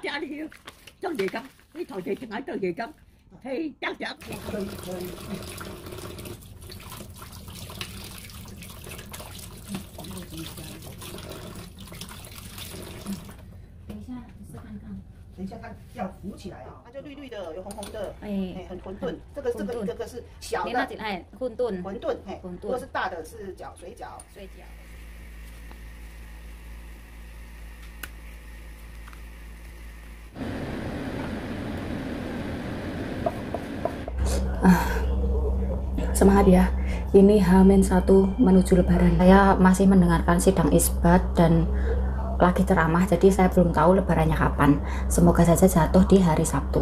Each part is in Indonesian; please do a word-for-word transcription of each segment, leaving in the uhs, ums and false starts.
家里做嘢咁，呢台地淨係做嘢咁，係得咗。 等一下，试看看。 等一下，它要浮起来啊，它就绿绿的，有红红的， 哎哎，很混沌。这个这个这个是小的， 你那几哎，混沌， 混沌，哎， 混沌如果是大的是饺水饺， 水饺。 Ah, semangat ya. Ini H minus satu menuju lebaran. Saya masih mendengarkan sidang isbat dan lagi ceramah, jadi saya belum tahu lebarannya kapan. Semoga saja jatuh di hari Sabtu.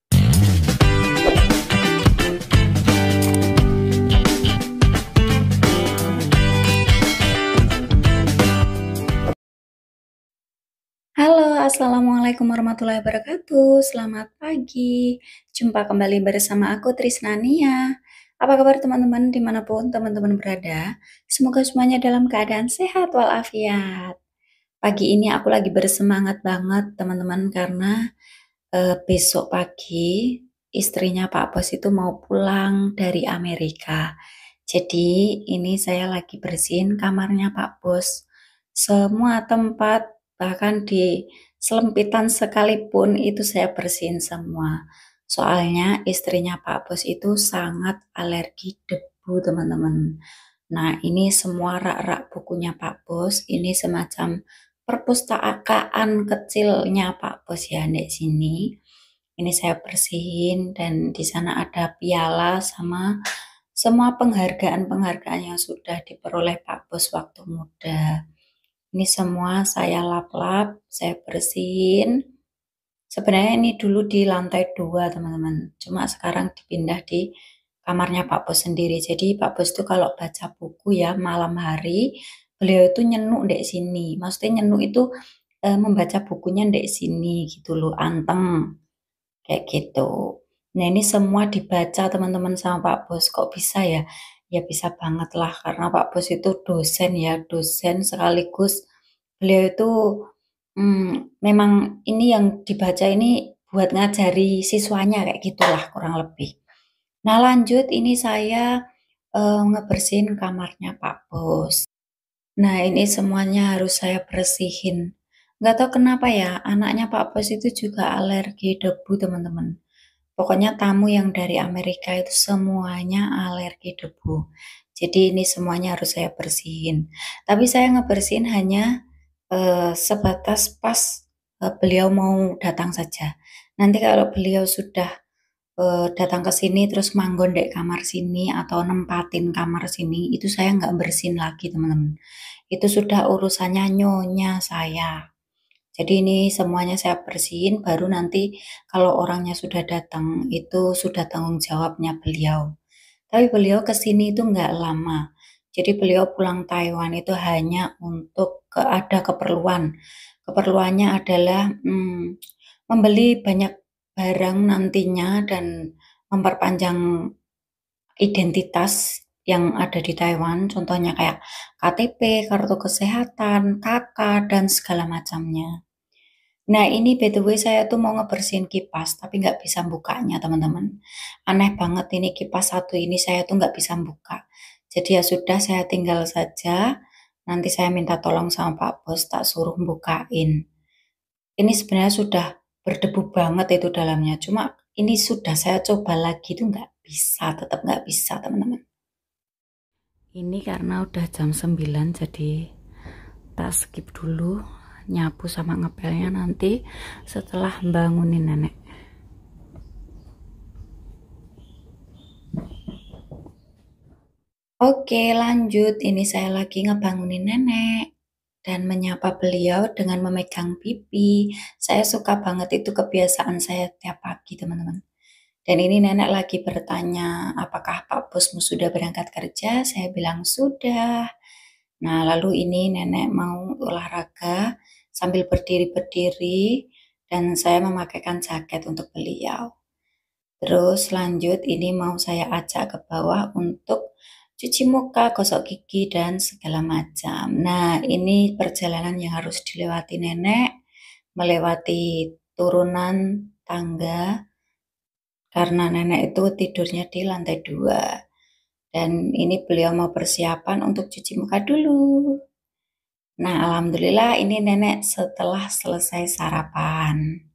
Halo, assalamualaikum warahmatullahi wabarakatuh. Selamat pagi. Jumpa kembali bersama aku Trisnania. Apa kabar teman-teman dimanapun teman-teman berada? Semoga semuanya dalam keadaan sehat walafiat. Pagi ini aku lagi bersemangat banget teman-teman karena eh, besok pagi istrinya Pak Bos itu mau pulang dari Amerika. Jadi ini saya lagi bersihin kamarnya Pak Bos. Semua tempat bahkan di selempitan sekalipun itu saya bersihin semua. Soalnya istrinya Pak Bos itu sangat alergi debu teman-teman. Nah ini semua rak-rak bukunya Pak Bos ini semacam perpustakaan kecilnya Pak Bos ya di sini. Ini saya bersihin dan di sana ada piala sama semua penghargaan-penghargaan yang sudah diperoleh Pak Bos waktu muda. Ini semua saya lap-lap, saya bersihin. Sebenarnya ini dulu di lantai dua teman-teman. Cuma sekarang dipindah di kamarnya Pak Bos sendiri. Jadi Pak Bos itu kalau baca buku ya malam hari, beliau itu nyenuk di sini. Maksudnya nyenuk itu e, membaca bukunya di sini gitu loh, anteng. Kayak gitu. Nah ini semua dibaca teman-teman sama Pak Bos. Kok bisa ya? Ya bisa banget lah karena Pak Bos itu dosen ya, dosen sekaligus beliau itu hmm, memang ini yang dibaca ini buat ngajari siswanya kayak gitulah kurang lebih. Nah lanjut ini saya uh, ngebersihin kamarnya Pak Bos. Nah ini semuanya harus saya bersihin. Nggak tahu kenapa ya anaknya Pak Bos itu juga alergi debu teman-teman. Pokoknya tamu yang dari Amerika itu semuanya alergi debu. Jadi ini semuanya harus saya bersihin. Tapi saya ngebersihin hanya uh, sebatas pas uh, beliau mau datang saja. Nanti kalau beliau sudah uh, datang ke sini terus manggon di kamar sini atau nempatin kamar sini, itu saya nggak bersihin lagi teman-teman. Itu sudah urusannya nyonya saya. Jadi ini semuanya saya bersihin, baru nanti kalau orangnya sudah datang itu sudah tanggung jawabnya beliau. Tapi beliau kesini itu nggak lama. Jadi beliau pulang Taiwan itu hanya untuk ke, ada keperluan. Keperluannya adalah hmm, membeli banyak barang nantinya dan memperpanjang identitas yang ada di Taiwan, contohnya kayak K T P, kartu kesehatan, K K, dan segala macamnya. Nah ini by the way saya tuh mau ngebersihin kipas, tapi nggak bisa bukanya teman-teman. Aneh banget ini kipas satu ini saya tuh nggak bisa buka. Jadi ya sudah saya tinggal saja, nanti saya minta tolong sama Pak Bos, tak suruh bukain. Ini sebenarnya sudah berdebu banget itu dalamnya, cuma ini sudah saya coba lagi tuh nggak bisa, tetap nggak bisa teman-teman. Ini karena udah jam sembilan jadi tak skip dulu nyapu sama ngepelnya nanti setelah bangunin nenek. Oke lanjut, ini saya lagi ngebangunin nenek dan menyapa beliau dengan memegang pipi. Saya suka banget itu kebiasaan saya tiap pagi teman-teman. Dan ini nenek lagi bertanya, apakah Pak Bosmu sudah berangkat kerja? Saya bilang sudah. Nah, lalu ini nenek mau olahraga sambil berdiri-berdiri dan saya memakaikan jaket untuk beliau. Terus lanjut ini mau saya ajak ke bawah untuk cuci muka, gosok gigi, dan segala macam. Nah, ini perjalanan yang harus dilewati nenek, melewati turunan tangga karena nenek itu tidurnya di lantai dua. Dan ini beliau mau persiapan untuk cuci muka dulu. Nah, alhamdulillah ini nenek setelah selesai sarapan.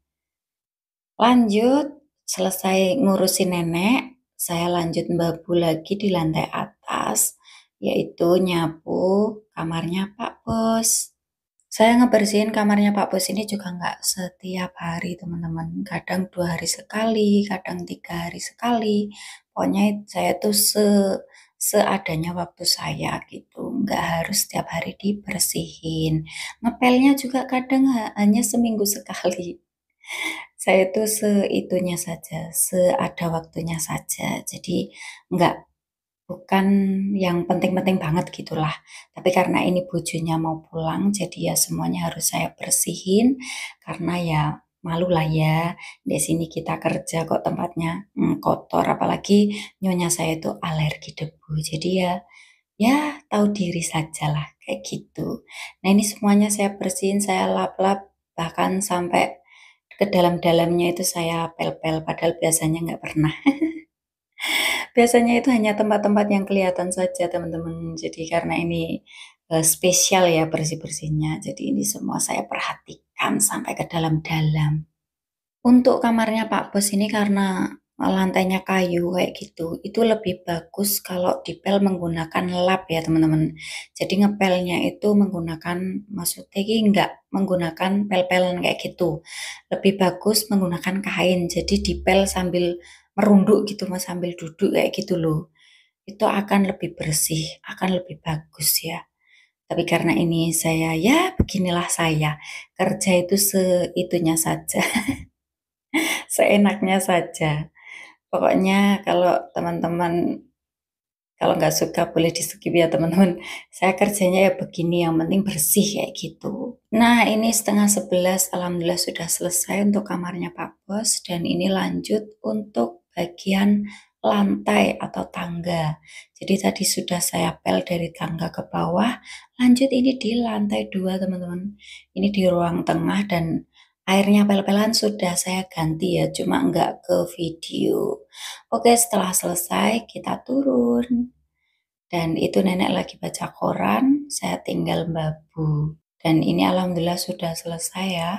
Lanjut, selesai ngurusin nenek, saya lanjut babu lagi di lantai atas, yaitu nyapu kamarnya Pak Bos. Saya ngebersihin kamarnya Pak Bos ini juga nggak setiap hari teman-teman. Kadang dua hari sekali, kadang tiga hari sekali. Pokoknya saya tuh se seadanya waktu saya gitu. Nggak harus setiap hari dibersihin. Ngepelnya juga kadang hanya seminggu sekali. Saya tuh seitunya saja, seada waktunya saja. Jadi nggak bukan yang penting-penting banget gitulah. Tapi karena ini bojonya mau pulang, jadi ya semuanya harus saya bersihin. Karena ya malu lah ya, di sini kita kerja kok tempatnya hmm, kotor. Apalagi nyonya saya itu alergi debu. Jadi ya, ya tahu diri saja lah kayak gitu. Nah ini semuanya saya bersihin, saya lap-lap, bahkan sampai ke dalam-dalamnya itu saya pel-pel. Padahal biasanya nggak pernah. Biasanya itu hanya tempat-tempat yang kelihatan saja teman-teman. Jadi karena ini uh, spesial ya bersih-bersihnya. Jadi ini semua saya perhatikan sampai ke dalam-dalam. Untuk kamarnya Pak Bos ini karena lantainya kayu kayak gitu, itu lebih bagus kalau dipel menggunakan lap ya teman-teman. Jadi ngepelnya itu menggunakan, maksudnya ini enggak menggunakan pel-pelan kayak gitu. Lebih bagus menggunakan kain. Jadi dipel sambil merunduk gitu mas, sambil duduk kayak gitu loh. Itu akan lebih bersih, akan lebih bagus ya. Tapi karena ini saya, ya beginilah saya. Kerja itu seitunya saja. Seenaknya saja. Pokoknya kalau teman-teman kalau nggak suka boleh di skip ya teman-teman. Saya kerjanya ya begini, yang penting bersih kayak gitu. Nah ini setengah sebelas, alhamdulillah sudah selesai untuk kamarnya Pak Bos. Dan ini lanjut untuk bagian lantai atau tangga. Jadi tadi sudah saya pel dari tangga ke bawah. Lanjut ini di lantai dua teman-teman. Ini di ruang tengah dan airnya pel-pelan sudah saya ganti ya, cuma enggak ke video. Oke, setelah selesai kita turun. Dan itu nenek lagi baca koran, saya tinggal babu. Dan ini alhamdulillah sudah selesai ya.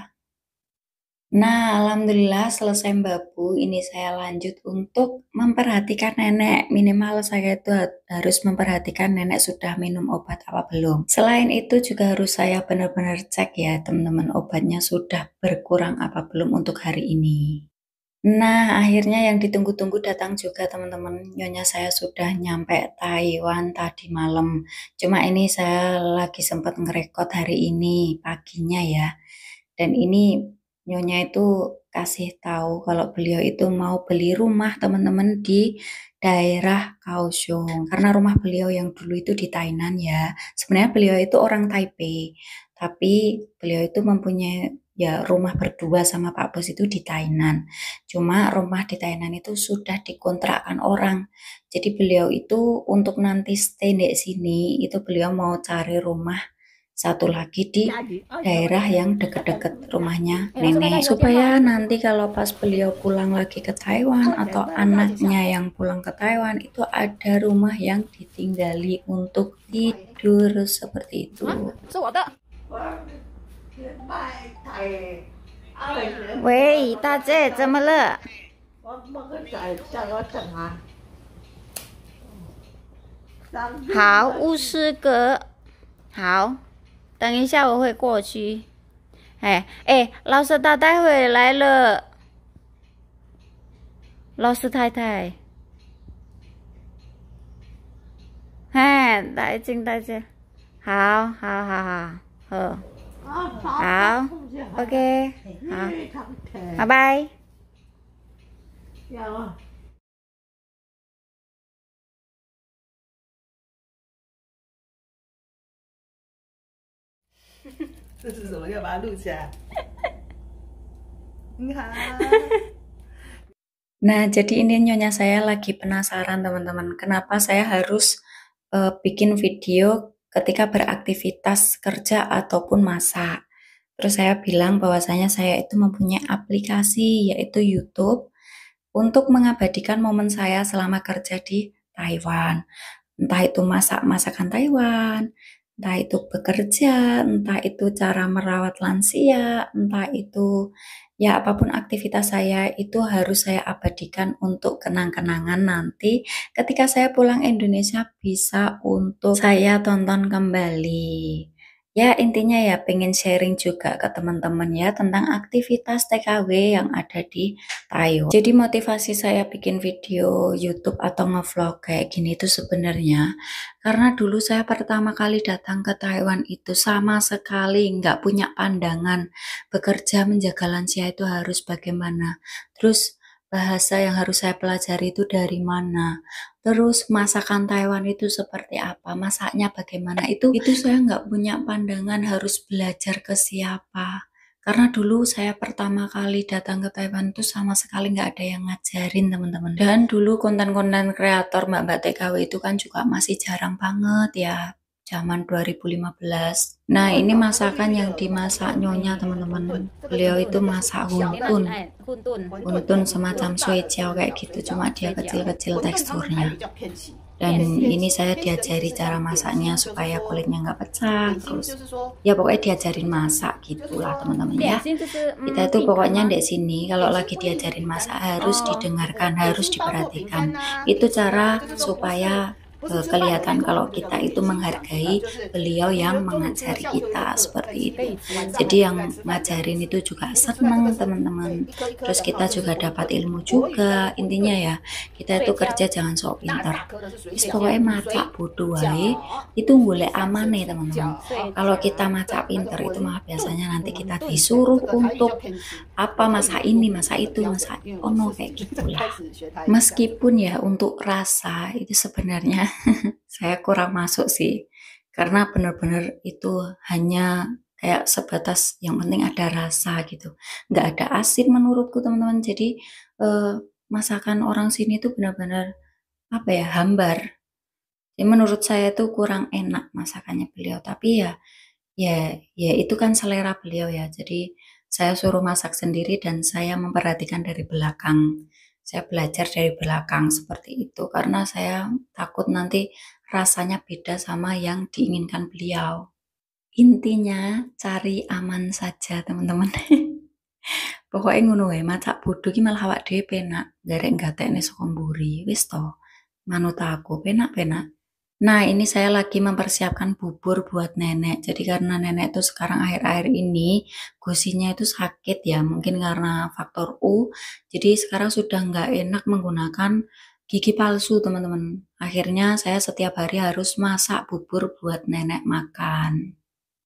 Nah, alhamdulillah selesai babu, ini saya lanjut untuk memperhatikan nenek. Minimal saya itu harus memperhatikan nenek sudah minum obat apa belum. Selain itu juga harus saya benar-benar cek ya teman-teman, obatnya sudah berkurang apa belum untuk hari ini. Nah, akhirnya yang ditunggu-tunggu datang juga teman-teman. Nyonya saya sudah nyampe Taiwan tadi malam. Cuma ini saya lagi sempat ngerekod hari ini paginya ya. Dan ini Nyonya itu kasih tahu kalau beliau itu mau beli rumah teman-teman di daerah Kaohsiung. Karena rumah beliau yang dulu itu di Tainan ya. Sebenarnya beliau itu orang Taipei. Tapi beliau itu mempunyai ya rumah berdua sama Pak Bos itu di Tainan. Cuma rumah di Tainan itu sudah dikontrakkan orang. Jadi beliau itu untuk nanti stay di sini itu beliau mau cari rumah satu lagi di daerah yang deket-deket rumahnya nenek, supaya nanti kalau pas beliau pulang lagi ke Taiwan atau anaknya yang pulang ke Taiwan itu ada rumah yang ditinggali untuk tidur seperti itu. Wei, 大姐，怎么了？好，巫师阁，好。等一下我会过去。哎哎，老师太太回来了。老师太太，哎，大静大姐，好好好好好好 ，OK， 好，拜拜。 这是什么？要把它录起来。你好。 Nah, jadi ini nyonya saya lagi penasaran teman-teman, kenapa saya harus uh, bikin video ketika beraktivitas kerja ataupun masak. Terus saya bilang bahwasanya saya itu mempunyai aplikasi yaitu YouTube untuk mengabadikan momen saya selama kerja di Taiwan. Entah itu masak masakan Taiwan, entah itu bekerja, entah itu cara merawat lansia, entah itu ya apapun aktivitas saya itu harus saya abadikan untuk kenang-kenangan nanti ketika saya pulang Indonesia bisa untuk saya tonton kembali. Ya intinya ya pengen sharing juga ke teman-teman ya tentang aktivitas T K W yang ada di Taiwan. Jadi motivasi saya bikin video YouTube atau ngevlog kayak gini itu sebenarnya karena dulu saya pertama kali datang ke Taiwan itu sama sekali nggak punya pandangan bekerja menjaga lansia itu harus bagaimana. Terus bahasa yang harus saya pelajari itu dari mana. Terus masakan Taiwan itu seperti apa, masaknya bagaimana, itu itu saya nggak punya pandangan harus belajar ke siapa. Karena dulu saya pertama kali datang ke Taiwan itu sama sekali nggak ada yang ngajarin teman-teman. Dan dulu konten-konten kreator mbak-mbak T K W itu kan juga masih jarang banget ya, zaman dua ribu lima belas. Nah ini masakan yang dimasak nyonya teman-teman. Beliau itu masak huntun. Huntun semacam sui jiao kayak gitu, cuma dia kecil-kecil teksturnya. Dan ini saya diajari cara masaknya supaya kulitnya nggak pecah. Terus ya pokoknya diajarin masak gitulah teman-teman ya. Kita itu pokoknya di sini kalau lagi diajarin masak harus didengarkan, harus diperhatikan. Itu cara supaya kelihatan kalau kita itu menghargai beliau yang mengajari kita seperti itu. Jadi yang ngajarin itu juga senang teman-teman. Terus kita juga dapat ilmu juga. Intinya ya kita itu kerja jangan sok pintar. Terus pokoknya macak bodoh wae itu boleh aman nih teman-teman. Kalau kita macak pintar itu malah biasanya nanti kita disuruh untuk apa masak ini, masak itu, masak ono kayak gitulah. Meskipun ya untuk rasa itu sebenarnya saya kurang masuk sih, karena benar-benar itu hanya kayak sebatas yang penting ada rasa gitu, nggak ada asin menurutku teman-teman. Jadi eh, masakan orang sini tuh benar-benar apa ya, hambar. Jadi menurut saya tuh kurang enak masakannya beliau, tapi ya ya ya itu kan selera beliau ya. Jadi saya suruh masak sendiri dan saya memperhatikan dari belakang. Saya belajar dari belakang seperti itu karena saya takut nanti rasanya beda sama yang diinginkan beliau. Intinya cari aman saja teman-teman. Pokoknya ngono wae, macak bodoh ki malah awak dhewe penak, garek gatekne saka mburi. Wis to, manut aku penak-penak. Nah ini saya lagi mempersiapkan bubur buat nenek. Jadi karena nenek tuh sekarang akhir-akhir ini gusinya itu sakit ya, mungkin karena faktor U. Jadi sekarang sudah nggak enak menggunakan gigi palsu teman-teman. Akhirnya saya setiap hari harus masak bubur buat nenek makan.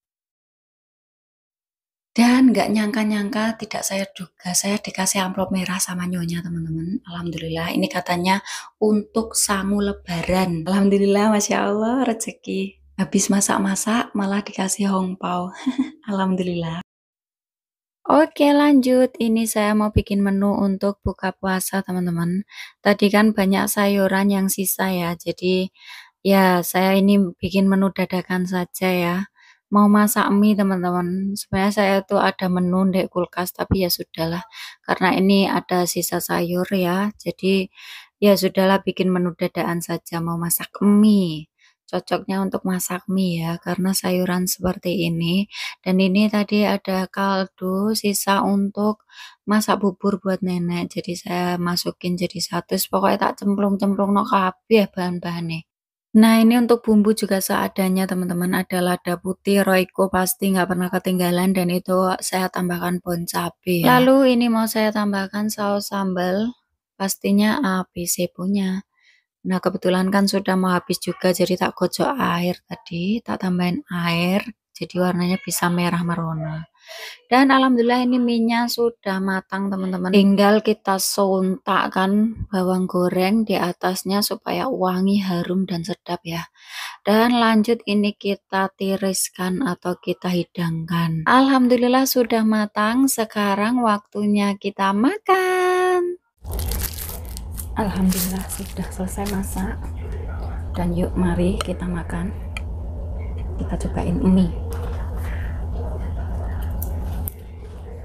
Dan nggak nyangka-nyangka, tidak saya duga, saya dikasih amplop merah sama nyonya teman-teman. Alhamdulillah, ini katanya untuk sangu lebaran. Alhamdulillah, Masya Allah, rezeki. Habis masak-masak, malah dikasih hongpao. Alhamdulillah. Oke lanjut, ini saya mau bikin menu untuk buka puasa teman-teman. Tadi kan banyak sayuran yang sisa ya, jadi ya saya ini bikin menu dadakan saja ya. Mau masak mie teman-teman, sebenarnya saya tuh ada menu di kulkas tapi ya sudahlah, karena ini ada sisa sayur ya, jadi ya sudahlah bikin menu dadakan saja. Mau masak mie, cocoknya untuk masak mie ya karena sayuran seperti ini. Dan ini tadi ada kaldu sisa untuk masak bubur buat nenek, jadi saya masukin jadi satu, pokoknya tak cemplung-cemplung no kabeh bahan-bahannya. Nah ini untuk bumbu juga seadanya teman-teman, ada lada putih, Royco pasti nggak pernah ketinggalan, dan itu saya tambahkan bon cabe ya. Lalu ini mau saya tambahkan saus sambal, pastinya A B C punya. Nah kebetulan kan sudah mau habis juga, jadi tak gocok air tadi, tak tambahin air, jadi warnanya bisa merah merona. Dan alhamdulillah ini minyak sudah matang teman-teman, tinggal kita sontakkan bawang goreng di atasnya supaya wangi, harum dan sedap ya. Dan lanjut ini kita tiriskan atau kita hidangkan. Alhamdulillah sudah matang, sekarang waktunya kita makan. Alhamdulillah sudah selesai masak, dan yuk mari kita makan. Kita cobain mie.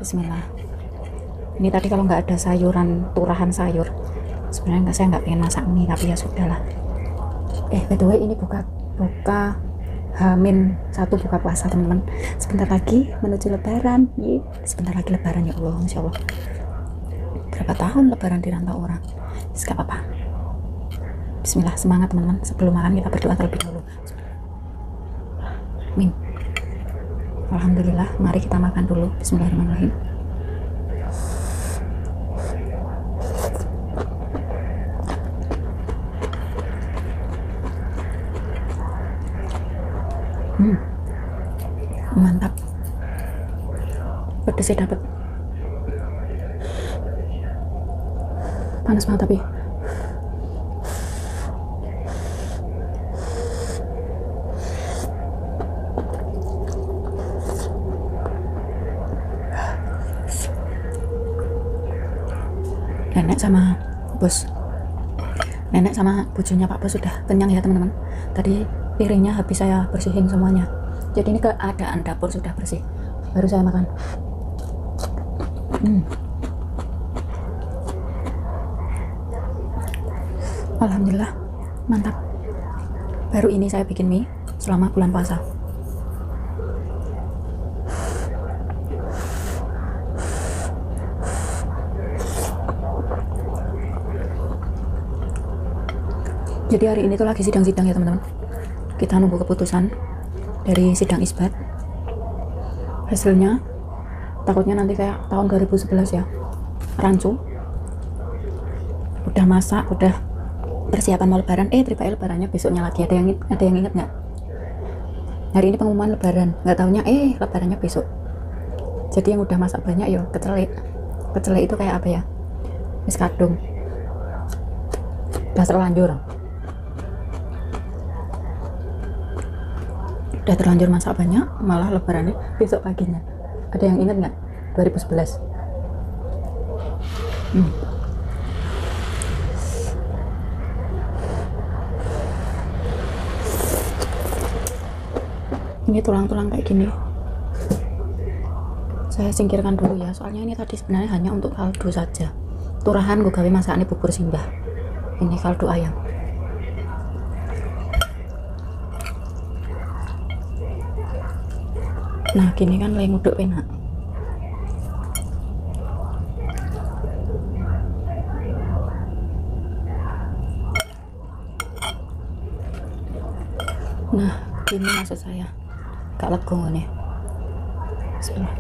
Bismillah. Ini tadi kalau nggak ada sayuran, turahan sayur, sebenarnya nggak, saya nggak pengen masak mie, tapi ya sudahlah. Eh by the way, ini buka buka Hamin satu buka puasa teman-teman. Sebentar lagi menuju lebaran. Ye. Sebentar lagi lebaran, ya Allah, Masya Allah. Berapa tahun lebaran di rantau orang, gak apa-apa. Bismillah, semangat teman-teman. Sebelum makan kita berdoa terlebih dahulu. Amin. Alhamdulillah, mari kita makan dulu. Bismillahirrahmanirrahim. Hmm, mantap. Pedesnya dapet. Panas banget tapi. Nenek sama bos, nenek sama bujunya Pak Bos sudah kenyang ya teman-teman. Tadi piringnya habis saya bersihin semuanya, jadi ini keadaan dapur sudah bersih, baru saya makan. hmm. Alhamdulillah, mantap. Baru ini saya bikin mie selama bulan puasa. Jadi hari ini tuh lagi sidang-sidang ya teman-teman. Kita nunggu keputusan dari sidang isbat. Hasilnya takutnya nanti kayak tahun dua ribu sebelas ya, rancu. Udah masak, udah persiapan mau lebaran, eh tiba lebarannya besoknya lagi. Ada yang ada yang ingat nggak? Hari ini pengumuman lebaran, nggak taunya eh lebarannya besok. Jadi yang udah masak banyak yo kecelek. Kecelek itu kayak apa ya? Wis kadung. Udah terlanjur. Udah terlanjur masak banyak, malah lebarannya besok paginya. Ada yang ingat nggak? dua ribu sebelas. Hmm. Ini tulang-tulang kayak gini saya singkirkan dulu ya, soalnya ini tadi sebenarnya hanya untuk kaldu saja. Turahan gue gawe masakan bubur simbah. Ini kaldu ayam. Nah gini kan lagi nguduk enak. Nah gini maksud saya, gak legong nih. Bismillah.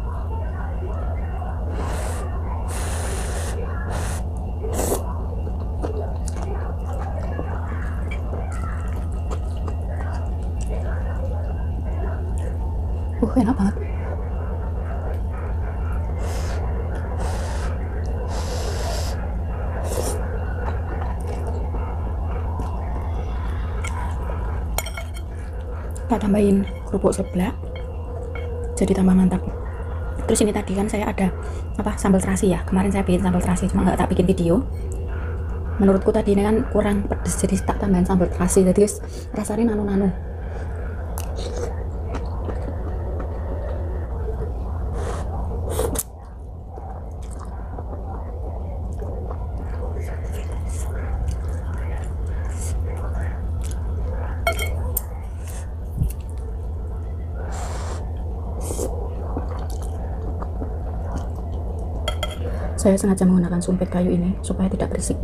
Uh, enak banget. Kita tambahin kerupuk seblak jadi tambah mantap. Terus ini tadi kan saya ada apa sambal terasi ya, kemarin saya bikin sambal terasi cuma nggak tak bikin video. Menurutku tadi ini kan kurang pedes, jadi tak tambahin sambal terasi, jadi rasanya nano-nano. Saya sengaja menggunakan sumpit kayu ini supaya tidak berisik.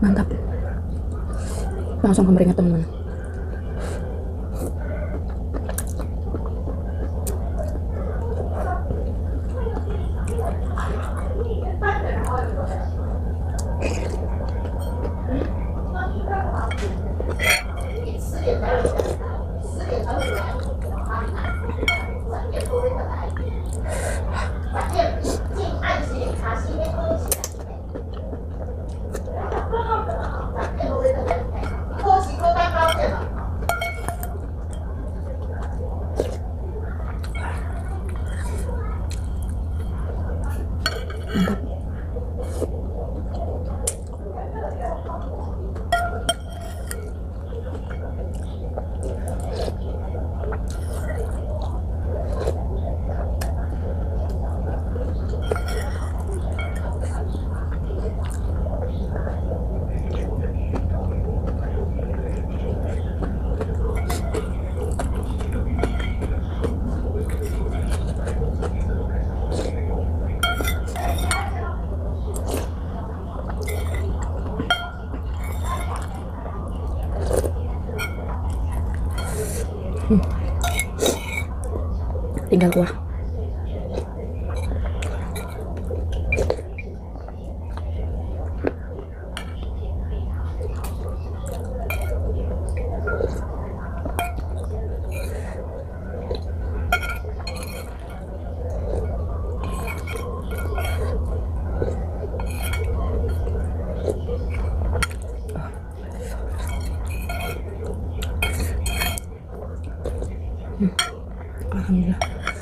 Mantap, langsung kemeringat teman-teman. Mantap. Hmm. Tinggal kuah. Hmm. Alhamdulillah.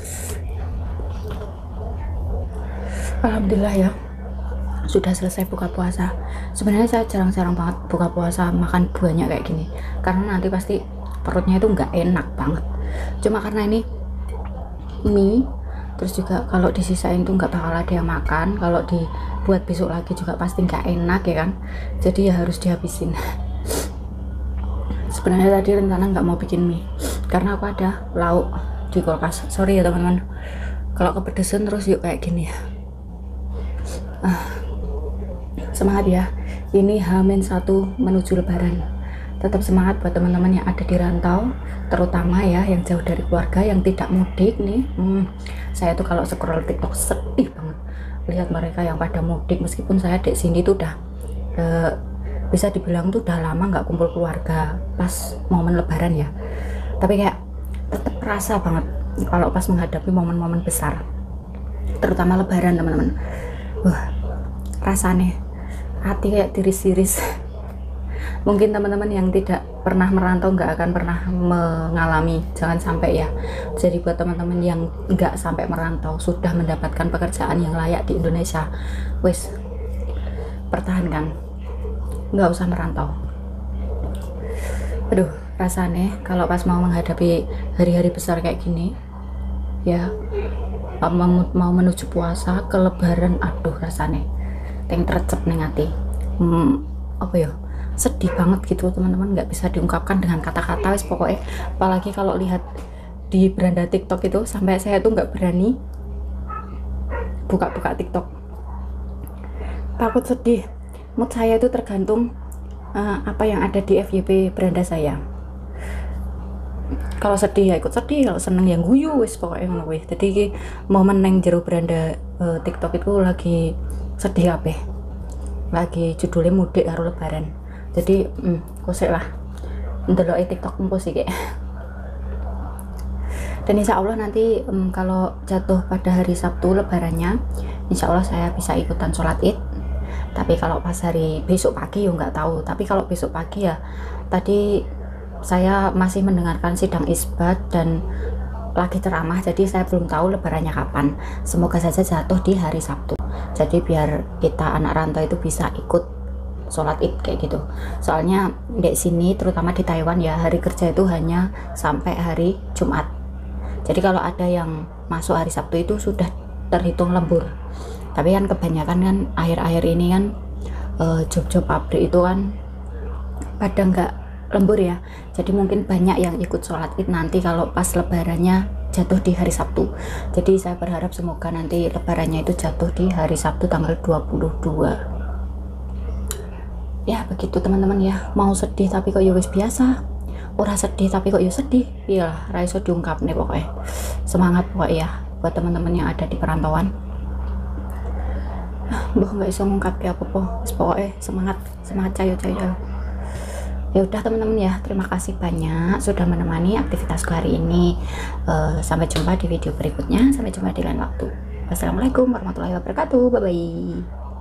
Alhamdulillah ya, sudah selesai buka puasa. Sebenarnya saya jarang-jarang banget buka puasa makan banyak kayak gini, karena nanti pasti perutnya itu nggak enak banget. Cuma karena ini mie, terus juga kalau disisain tuh nggak bakal ada yang makan, kalau dibuat besok lagi juga pasti nggak enak ya kan, jadi ya harus dihabisin. Sebenarnya tadi rencana nggak mau bikin mie karena aku ada lauk di kulkas. Sorry ya teman-teman kalau kepedesan terus yuk kayak gini ya. Ah, semangat ya, ini H minus satu menuju lebaran. Tetap semangat buat teman-teman yang ada di rantau, terutama ya yang jauh dari keluarga, yang tidak mudik nih. hmm, Saya tuh kalau scroll TikTok sedih banget lihat mereka yang pada mudik, meskipun saya di sini tuh udah uh, bisa dibilang tuh udah lama nggak kumpul keluarga pas momen lebaran ya, tapi kayak tetap rasa banget kalau pas menghadapi momen-momen besar, terutama lebaran teman-teman. Wah, rasanya hati kayak tiris-tiris. Mungkin teman-teman yang tidak pernah merantau nggak akan pernah mengalami, jangan sampai ya. Jadi buat teman-teman yang nggak sampai merantau, sudah mendapatkan pekerjaan yang layak di Indonesia, wes pertahankan, nggak usah merantau. Aduh, rasanya kalau pas mau menghadapi hari-hari besar kayak gini ya, mau, mau menuju puasa ke lebaran, aduh rasanya teng terecep ning hati. hmm, apa ya, sedih banget gitu teman-teman, nggak bisa diungkapkan dengan kata-kata wis pokoknya. Apalagi kalau lihat di beranda TikTok itu, sampai saya tuh nggak berani buka-buka TikTok, takut sedih. Mood saya itu tergantung uh, apa yang ada di F Y P beranda saya. Kalau sedih ya ikut sedih, kalau seneng yang guyu wis pokoknya ngono wis. Jadi momen neng jero beranda uh, TikTok itu lagi sedih apa? Lagi judulnya mudik karo lebaran. Jadi hmm, kosek lah ndeloki TikTok engko sih kayak. Dan insya Allah nanti um, kalau jatuh pada hari Sabtu lebarannya, insya Allah saya bisa ikutan sholat id. Tapi kalau pas hari besok pagi ya nggak tahu. Tapi kalau besok pagi ya, tadi saya masih mendengarkan sidang isbat dan lagi ceramah, jadi saya belum tahu lebarannya kapan. Semoga saja jatuh di hari Sabtu, jadi biar kita anak rantau itu bisa ikut sholat id kayak gitu. Soalnya di sini terutama di Taiwan ya, hari kerja itu hanya sampai hari Jumat. Jadi kalau ada yang masuk hari Sabtu itu sudah terhitung lembur. Tapi kan kebanyakan kan akhir-akhir ini kan job-job pabrik itu kan pada nggak lembur ya, jadi mungkin banyak yang ikut sholat id nanti kalau pas lebarannya jatuh di hari Sabtu. Jadi saya berharap semoga nanti lebarannya itu jatuh di hari Sabtu tanggal dua puluh dua. Ya begitu teman-teman ya, mau sedih tapi kok ya wis biasa, ora sedih tapi kok ya sedih, iyalah ra iso diungkap nih pokoknya. Semangat pokoknya ya buat teman-teman yang ada di perantauan. Mbah nggak iso ngungkap ya apa-apa, pokoknya semangat semangat cayo cayo. Ya udah teman-teman ya, terima kasih banyak sudah menemani aktivitasku hari ini. Uh, sampai jumpa di video berikutnya, sampai jumpa di lain waktu. Wassalamualaikum warahmatullahi wabarakatuh, bye bye.